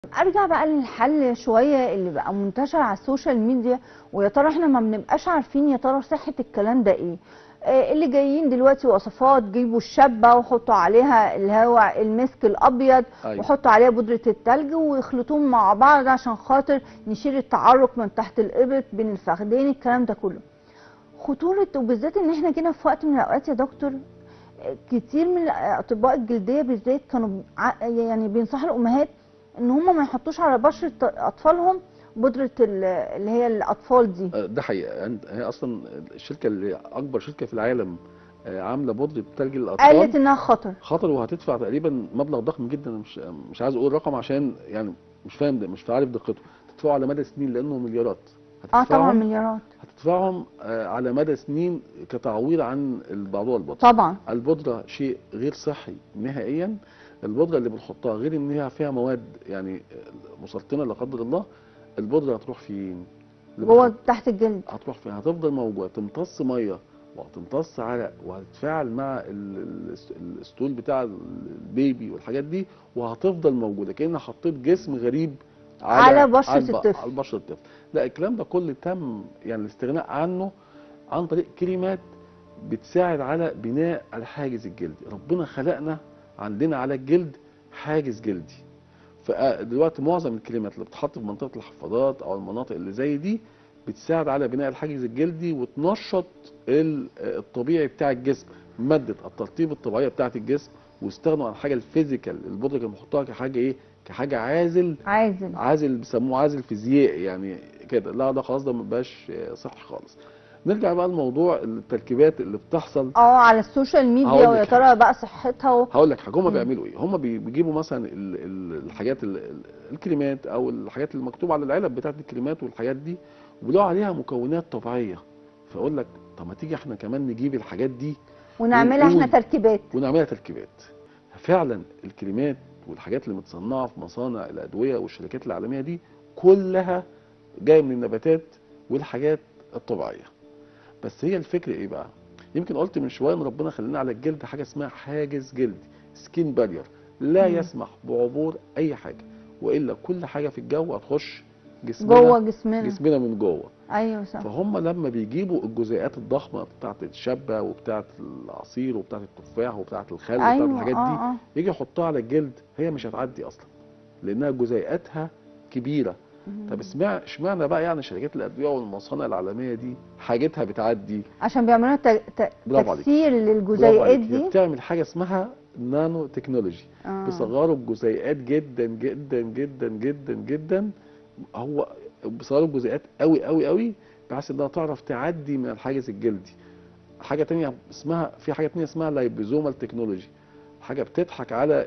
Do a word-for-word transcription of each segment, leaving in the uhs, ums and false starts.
ارجع بقى للحل شويه اللي بقى منتشر على السوشيال ميديا، ويا ترى احنا ما بنبقاش عارفين يا ترى صحه الكلام ده ايه. آه اللي جايين دلوقتي وصفات، جيبوا الشابه وحطوا عليها اللي هو المسك الابيض، أيوة. وحطوا عليها بودره التلج ويخلطوهم مع بعض عشان خاطر نشيل التعرق من تحت الابط بين الفخذين، الكلام ده كله. خطوره وبالذات ان احنا جينا في وقت من الاوقات يا دكتور كتير من اطباء الجلديه بالذات كانوا يعني بينصحوا الامهات ان هم ما يحطوش على بشره اطفالهم بودره اللي هي الاطفال دي. ده حقيقه، هي اصلا الشركه اللي اكبر شركه في العالم عامله بودره تلج للاطفال، قالت انها خطر خطر وهتدفع تقريبا مبلغ ضخم جدا. مش مش عايز اقول رقم عشان يعني مش فاهم ده، مش عارف دقته. تدفعه على مدى سنين لانه مليارات. اه طبعا مليارات هتدفعهم على مدى سنين كتعويض عن الموضوع البودره. طبعا البودره شيء غير صحي نهائيا. البودره اللي بنحطها غير ان هي فيها مواد يعني مسرطنه لا قدر الله، البودره هتروح فين؟ جوه تحت الجلد. هتروح فين؟ هتفضل موجوده، تمتص ميه وهتمتص عرق وهتتفاعل مع الستول بتاع البيبي والحاجات دي، وهتفضل موجوده كأن حطيت جسم غريب على, على بشره على الطفل. على بشره الطفل. لا، الكلام ده كله تم يعني الاستغناء عنه عن طريق كريمات بتساعد على بناء الحاجز الجلدي. ربنا خلقنا عندنا على الجلد حاجز جلدي. فدلوقتي معظم الكريمات اللي بتتحط في منطقه الحفاضات او المناطق اللي زي دي بتساعد على بناء الحاجز الجلدي وتنشط الطبيعي بتاع الجسم، ماده الترطيب الطبيعيه بتاعه الجسم، واستغنوا عن حاجه الفيزيكال. البودره كانوا بيحطوها كحاجه ايه؟ كحاجه عازل عازل عازل بيسموه عازل فيزيائي يعني كده. لا ده خلاص، ده ما بقاش صحي خالص. نرجع بقى لموضوع التركيبات اللي بتحصل اه على السوشيال ميديا، ويا ترى بقى صحتها و... هقول لك حاجه. هم بيعملوا ايه؟ هم بيجيبوا مثلا الحاجات الكريمات او الحاجات اللي مكتوب على العلب بتاعت الكريمات والحاجات دي، وبيلاقوا عليها مكونات طبيعيه. فاقول لك طب ما تيجي احنا كمان نجيب الحاجات دي ونعملها احنا تركيبات ونعملها تركيبات. فعلا الكريمات والحاجات اللي متصنعه في مصانع الادويه والشركات العالميه دي كلها جايه من النباتات والحاجات الطبيعيه. بس هي الفكره ايه بقى؟ يمكن قلت من شويه ان ربنا خلينا على الجلد حاجه اسمها حاجز جلدي، سكين بارير، لا مم. يسمح بعبور اي حاجه، والا كل حاجه في الجو هتخش جسمنا جوه جسمنا جسمنا من جوه. ايوه صح. فهم لما بيجيبوا الجزيئات الضخمه بتاعت الشبه وبتاعت العصير وبتاعت التفاح وبتاعت الخل أيوة وبتاعت الحاجات دي، آه آه. يجي يحطها على الجلد، هي مش هتعدي اصلا لانها جزيئاتها كبيره. طب اسمع اشمعنى بقى يعني شركات الادويه والمصانع العالميه دي حاجتها بتعدي؟ عشان بيعملوا تكسير للجزيئات دي. بتعمل حاجه اسمها نانو تكنولوجي. آه. بيصغروا الجزيئات جدا جدا جدا جدا جدا. هو بيصغروا الجزيئات قوي قوي قوي بحيث انها تعرف تعدي من الحاجز الجلدي. حاجه ثانيه اسمها في حاجه ثانيه اسمها لايبوزومال تكنولوجي، حاجه بتضحك على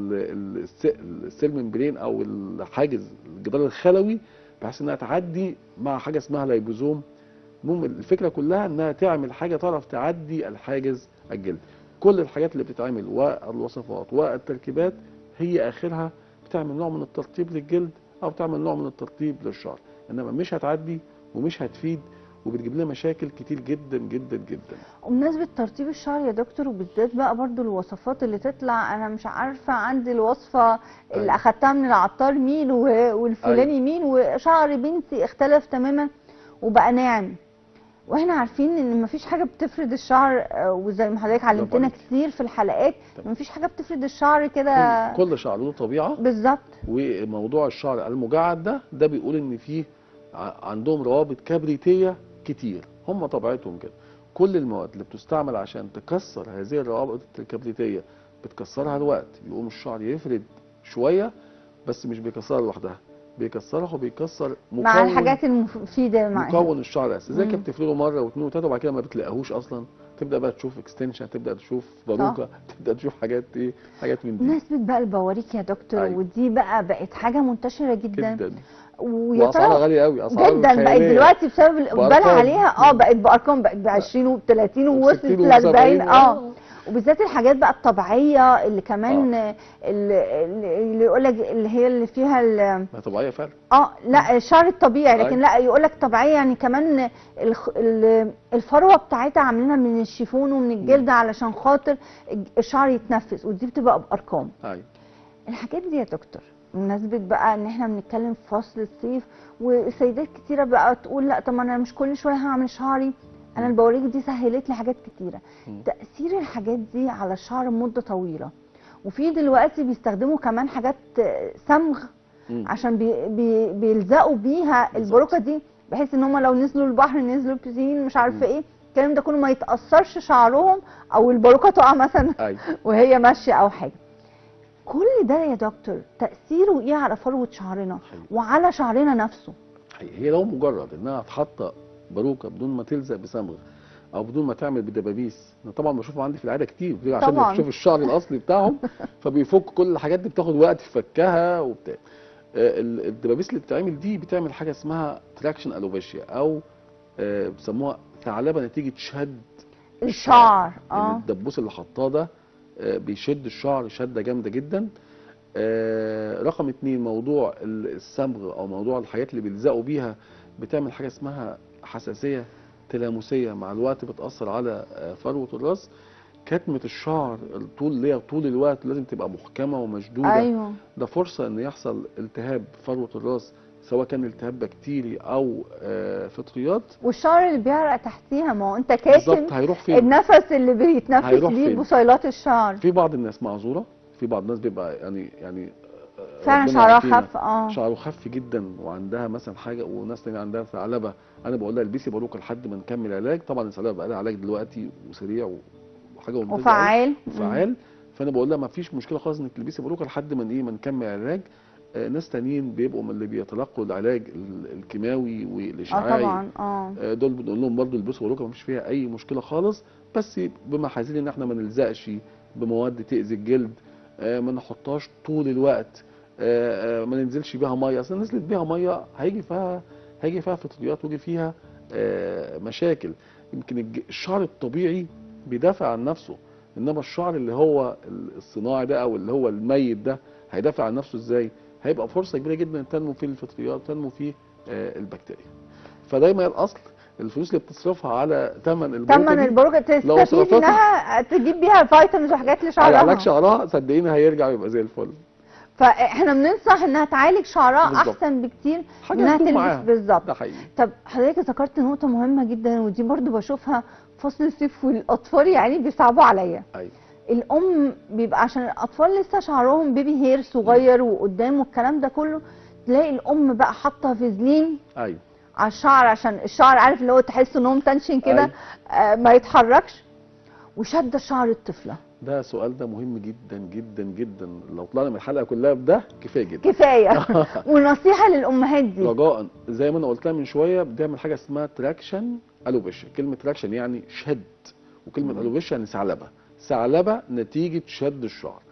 السيل ممبرين او الحاجز الجدار الخلوي بحيث انها تعدي مع حاجه اسمها لايبوزوم. المهم الفكره كلها انها تعمل حاجه تعرف تعدي الحاجز الجلدي. كل الحاجات اللي بتتعمل والوصفات والتركيبات هي اخرها بتعمل نوع من الترطيب للجلد او بتعمل نوع من الترطيب للشعر، انما مش هتعدي ومش هتفيد وبتجيب لنا مشاكل كتير جدا جدا جدا. وبمناسبه ترطيب الشعر يا دكتور، وبالذات بقى برضو الوصفات اللي تطلع، انا مش عارفه عندي الوصفه اللي أيوة. اخدتها من العطار مين والفلاني أيوة. مين، وشعر بنتي اختلف تماما وبقى ناعم، واحنا عارفين ان مفيش حاجه بتفرد الشعر، وزي ما حضرتك علمتنا كتير في الحلقات مفيش حاجه بتفرد الشعر كده. كل, كل شعر له طبيعه بالظبط. وموضوع الشعر المجعد ده ده بيقول ان فيه عندهم روابط كبريتيه كتير، هم طبيعتهم كده. كل المواد اللي بتستعمل عشان تكسر هذه الروابط الكبريتيه بتكسرها الوقت، يقوم الشعر يفرد شويه، بس مش بيكسرها لوحدها، بيكسرها وبيكسر مكون مع الحاجات المفيده معاها مكون الشعر الاساسي. زي كده بتفرده مره واثنين وثلاثه وبعد كده ما بتلاقيهوش اصلا، تبدا بقى تشوف اكستنشن، تبدا تشوف باروكه، تبدا تشوف حاجات ايه، حاجات من دي. بمناسبه بقى البواريك يا دكتور، أيوة. ودي بقى بقت حاجه منتشره جدا جدا واسعارها غاليه قوي، اسعارها جدا بقت دلوقتي بسبب الاقبال عليها. اه بقت بارقام، بقت ب عشرين وب ثلاثين ووصلت ل أربعين. اه وبالذات الحاجات بقى الطبيعيه اللي كمان آه. اللي, اللي يقول لك اللي هي اللي فيها طبيعيه فعلا. اه لا الشعر الطبيعي، لكن لا يقول لك طبيعيه يعني كمان الفروه بتاعتها عاملينها من الشيفون ومن الجلد علشان خاطر الشعر يتنفس، ودي بتبقى بارقام. ايوه الحاجات دي يا دكتور بمناسبة بقى ان احنا بنتكلم في فصل الصيف، وسيدات كتيرة بقى تقول لا طب ما انا مش كل شوية هعمل شعري. انا مم. البواريك دي سهلت لي حاجات كتيرة. مم. تأثير الحاجات دي على الشعر مدة طويلة، وفي دلوقتي بيستخدموا كمان حاجات صمغ مم. عشان بي بي بيلزقوا بيها بالظبط. الباروكة دي، بحيث ان هم لو نزلوا البحر نزلوا البسين مش عارفة مم. ايه الكلام ده كله ما يتأثرش شعرهم، او الباروكة تقع مثلا ايوه وهي ماشية او حاجة. كل ده يا دكتور تأثيره ايه على فروة شعرنا حقيقي. وعلى شعرنا نفسه؟ حقيقي. هي لو مجرد انها تحط باروكه بدون ما تلزق بصمغ او بدون ما تعمل بدبابيس، انا طبعا بشوفهم عندي في العياده كتير ليه؟ عشان طبعاً. بشوف الشعر الاصلي بتاعهم فبيفك كل الحاجات دي، بتاخد وقت في فكها وبتاع. آه، ال- الدبابيس اللي بتتعمل دي بتعمل حاجه اسمها تراكشن الوفيشيا، او آه، بيسموها ثعلبه نتيجه شد الشعر. يعني اه الدبوس اللي حطاه ده آه، بيشد الشعر شده جامده جدا. آه، رقم اتنين موضوع ال- الصمغ او موضوع الحاجات اللي بيلزقوا بيها بتعمل حاجه اسمها حساسيه تلامسيه، مع الوقت بتاثر على آه، فروه الراس. كتمه الشعر الطول اللي هي طول الوقت لازم تبقى محكمه ومشدوده. ايوه ده فرصه ان يحصل التهاب فروه الراس، سواء كان التهاب بكتيري او آه، فطريات. والشعر اللي بيعرق تحتيها، ما هو انت بالظبط. كاتم هيروح فين؟ النفس اللي بيتنفس هيروح بيه فين؟ بصيلات الشعر. في بعض الناس معذوره، في بعض الناس بيبقى يعني يعني آه، فعلا ربنا شعرها يعافينا. خف. اه شعره خف جدا وعندها مثلا حاجه، وناس تانية عندها ثعلبه، انا بقول لها البسي باروكه لحد ما نكمل علاج. طبعا الثعلبه بقى لها علاج دلوقتي وسريع وحاجه ممتازه قوي وفعال. وفعال. فانا بقول لها ما فيش مشكله خالص انك تلبسي باروكه لحد ما ايه ما نكمل علاج. آه، ناس تانيين بيبقوا من اللي بيتلقوا العلاج ال- الكيماوي اه والاشعاعي، طبعا. اه آه، دول بنقول لهم برضه البسوا باروكه مفيش فيها اي مشكله خالص، بس بمحاذير ان احنا ما نلزقش بمواد تاذي الجلد، آه، ما نحطهاش طول الوقت، آه، آه، ما ننزلش بيها ميه. اصل نزلت بيها ميه هيجي فيها هيجي فيها فطريات ويجي فيها آه، مشاكل. يمكن الج- الشعر الطبيعي بيدافع عن نفسه، انما الشعر اللي هو الصناعي ده او اللي هو الميت ده هيدافع عن نفسه ازاي؟ هيبقى فرصه كبيره جدا تنمو فيه الفطريات، تنمو فيه آه، البكتيريا. فدايما الاصل الفلوس اللي بتصرفها على ثمن الباروكه تمن دي الباروكه لو تستفيد صرفتها انها تجيب بيها فيتامينز وحاجات على علاج لشعرها. شعرها صدقيني هيرجع يبقى زي الفل. فاحنا بننصح انها تعالج شعرها بالظبط. احسن بكتير من حاجه انها تدوم تلبس. معاها. بالظبط. ده حقيقي. طب حضرتك ذكرت نقطه مهمه جدا، ودي برضو بشوفها في فصل الصيف والاطفال يعني بيصعبوا عليا. ايوه الام بيبقى عشان الاطفال لسه شعرهم بيبي هير صغير وقدام والكلام ده كله، تلاقي الام بقى حاطه فازلين ايوه على الشعر عشان الشعر عارف اللي هو تحس ان هو متنشن كده. أيوة. آه ما يتحركش، وشد شعر الطفله. ده سؤال ده مهم جدا جدا جدا، لو طلعنا من الحلقه كلها بده كفايه جدا. كفايه. ونصيحه للامهات دي رجاء زي ما انا قلتها من شويه، بنعمل حاجه اسمها تراكشن الوفيشن. كلمه تراكشن يعني شد، وكلمه مم. الوفيشن يعني ثعلبه. ثعلبه نتيجه شد الشعر.